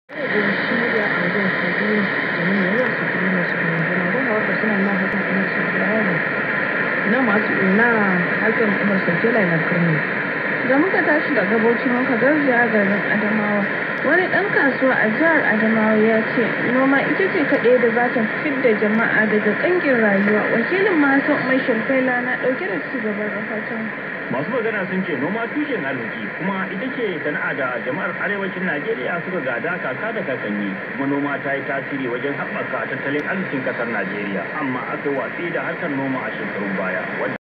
Da muka tashi daga Bauchi muka garzaya garin Adamawa. Wani ɗan kasuwa a jihar Adamawa ya ce noma ita ce kaɗai da za ta fidda jama'a daga ƙangin rayuwa. Wakilin Masu Umar Sharfaila na ɗauke da ci gaban rahoton. Masu magana sun ce noma tushen arziki kuma ita ce sana'a da jama'ar arewacin Najeriya suka gada kaka da kakanni. Kuma noma ta yi tasiri wajen haɓaka tattalin arzikin ƙasar Najeriya, amma aka watsi da harkar noma a shekarun baya.